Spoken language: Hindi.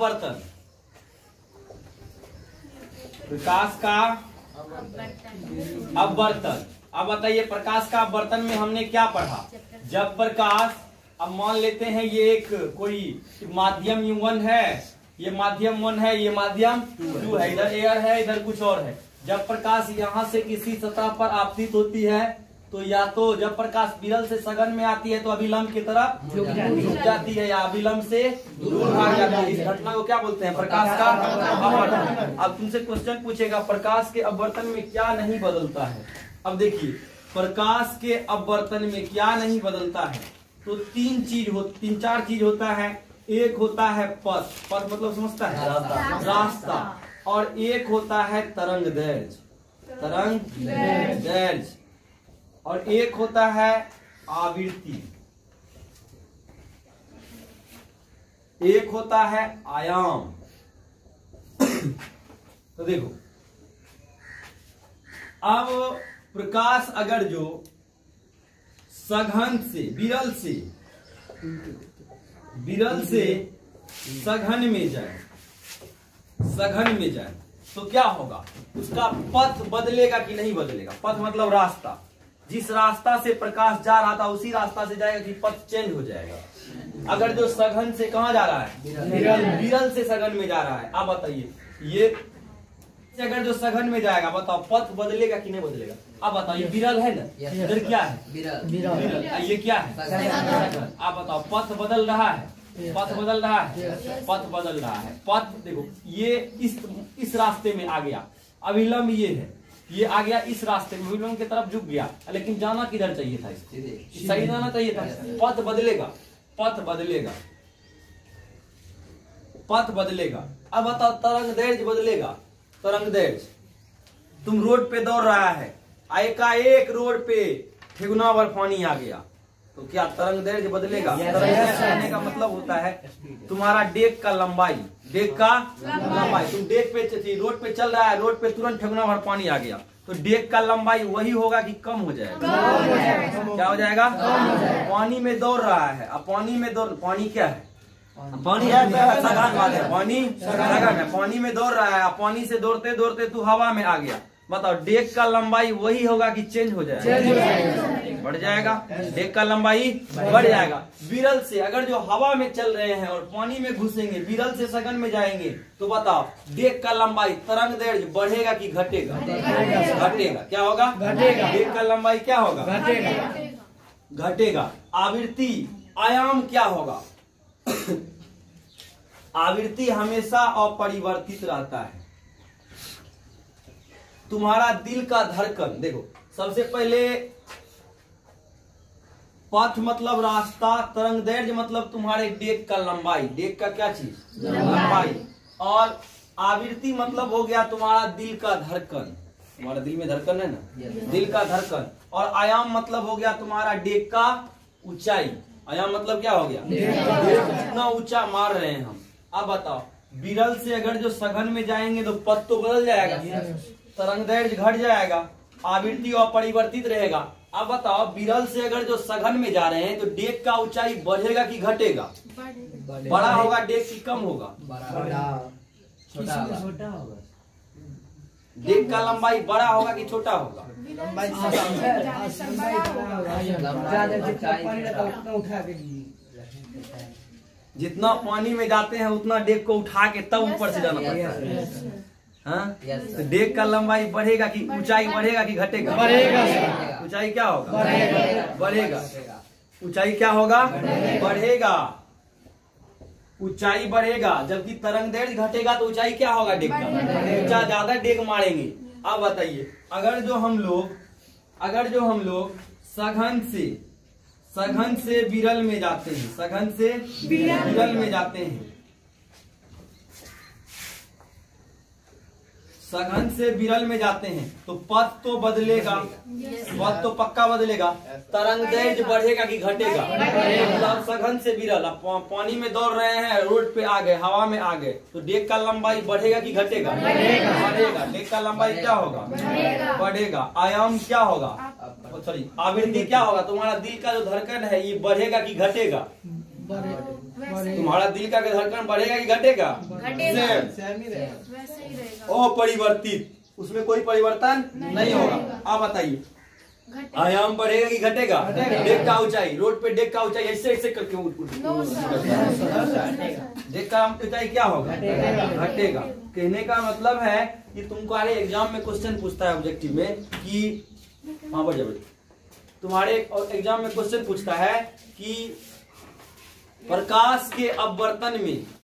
बर्तन, प्रकाश का अपवर्तन। अब बताइए प्रकाश का अपवर्तन में हमने क्या पढ़ा? जब प्रकाश, अब मान लेते हैं ये एक कोई माध्यम U1 है, ये माध्यम 1 है, ये माध्यम 2 है, इधर एयर है, इधर कुछ और है। जब प्रकाश यहाँ से किसी सतह पर आपतित होती है तो या तो जब प्रकाश विरल से सघन में आती है तो अभिलंब की तरफ झुक जाती है या अभिलंब से दूर भाग जाती है। इस घटना को क्या बोलते हैं? प्रकाश का अपवर्तन। अब तुमसे क्वेश्चन पूछेगा प्रकाश के अपवर्तन में क्या नहीं बदलता है। अब देखिए प्रकाश के अपवर्तन में क्या नहीं बदलता है तो तीन चार चीज होता है। एक होता है पथ, पथ मतलब समझता है रास्ता, और एक होता है तरंग दैर्घ्य, और एक होता है आवृत्ति, एक होता है आयाम। तो देखो अब प्रकाश अगर जो सघन से विरल से सघन में जाए तो क्या होगा? उसका पथ बदलेगा कि नहीं बदलेगा? पथ मतलब रास्ता, जिस रास्ता से प्रकाश जा रहा था उसी रास्ता से जाएगा कि पथ चेंज हो जाएगा? अगर जो सघन से कहाँ जा रहा है? विरल से सघन में जा रहा है। अब बताइए ये अगर जो सघन में जाएगा बताओ पथ बदलेगा कि नहीं बदलेगा? अब बताओ ये विरल है ना, इधर क्या है? विरल। ये क्या है? आप बताओ पथ बदल रहा है, पथ बदल रहा है। पथ देखो ये इस रास्ते में आ गया, अभिलंब ये है, ये आ गया इस रास्ते में, अभिलंब की तरफ झुक गया, लेकिन जाना किधर चाहिए था? सही जाना चाहिए था। पथ बदलेगा। अब बताओ तरंग दैर्घ्य बदलेगा। तरंग दैर्घ्य, तुम रोड पे दौड़ रहा है, एकाएक रोड पे ठेगुना भर पानी आ गया तो क्या तरंग दैर्घ्य बदलेगा? तरंग दैर्घ्य कहने का मतलब होता है तुम्हारा डेक का लंबाई, तुम डेक पे रोड पे चल रहा है, रोड पे तुरंत ठेगुना भर पानी आ गया तो डेक का लंबाई वही होगा कि कम हो जाएगा? क्या हो जाएगा? पानी में दौड़ रहा है, अब पानी क्या है? पानी सघन बात है, पानी सघन है, पानी में दौड़ रहा है, पानी से दौड़ते दौड़ते तू हवा में आ गया, बताओ डेक का लंबाई वही होगा कि चेंज हो जाएगा? बढ़ जाएगा, डेक का लंबाई बढ़ जाएगा। विरल से अगर जो हवा में चल रहे हैं और पानी में घुसेंगे, विरल से सघन में जाएंगे तो बताओ डेक का लंबाई तरंग दैर्घ्य बढ़ेगा कि घटेगा? घटेगा। क्या होगा? डेक का लंबाई क्या होगा? घटेगा। आवृत्ति आयाम क्या होगा? आवृत्ति हमेशा अपरिवर्तित रहता है। तुम्हारा दिल का धड़कन, देखो सबसे पहले पथ मतलब रास्ता, तरंग दैर्घ्य मतलब तुम्हारे डेक का लंबाई, डेक का क्या चीज? लंबाई, और आवृत्ति मतलब हो गया तुम्हारा दिल का धड़कन, तुम्हारा दिल में धड़कन है ना, दिल का धड़कन, और आयाम मतलब हो गया तुम्हारा डेक का ऊंचाई। आयाम मतलब क्या हो गया? कितना ऊंचा मार रहे हैं हम। अब बताओ विरल से अगर जो सघन में जाएंगे तो पथ तो बदल जाएगा, तरंग दैर्घ्य घट जाएगा, आवृत्ति अपरिवर्तित रहेगा। अब बताओ विरल से अगर जो सघन में जा रहे हैं तो डेक का ऊंचाई बढ़ेगा कि घटेगा? बड़ा होगा डेक की कम होगा? छोटा होगा। डेक का लंबाई बड़ा होगा कि छोटा होगा? जितना पानी में जाते हैं उतना डेक को उठा के तब ऊपर से जाना पड़ता है। हाँ? तो डेक का लंबाई बढ़ेगा कि ऊंचाई बढ़ेगा कि घटेगा? ऊंचाई क्या होगा? बढ़ेगा। ऊंचाई क्या होगा? बढ़ेगा। ऊंचाई बढ़ेगा, जबकि तरंग दैर्घ्य घटेगा तो ऊंचाई क्या होगा? डेक का ऊंचा ज्यादा डेक मारेंगे। अब बताइए अगर जो हम लोग सघन से विरल में जाते हैं, सघन से विरल में जाते हैं, सघन से विरल में जाते हैं तो पथ तो बदलेगा, पथ तो पक्का बदलेगा। तरंग दैर्घ्य बढ़ेगा कि घटेगा? मतलब सघन से विरल, पानी में दौड़ रहे हैं, रोड पे आ गए, हवा में आ गए तो डेक का लंबाई बढ़ेगा कि घटेगा? बढ़ेगा। डेक का लंबाई क्या होगा? बढ़ेगा। आयाम क्या होगा? आवृत्ति क्या होगा? तुम्हारा दिल का जो धड़कन है ये बढ़ेगा कि घटेगा? तुम्हारा दिल का धड़कन बढ़ेगा कि घटेगा? अपरिवर्तित, उसमें कोई परिवर्तन नहीं होगा। आप बताइए आयाम बढ़ेगा कि घटेगा? डेक का ऊंचाई, रोड पे डेक का ऊंचाई ऐसे ऐसे करके डेक का ऊंचाई क्या होगा? घटेगा। कहने का मतलब है कि तुम्हारे एग्जाम में क्वेश्चन पूछता है ऑब्जेक्टिव में कि तुम्हारे एग्जाम में क्वेश्चन पूछता है कि प्रकाश के अपवर्तन में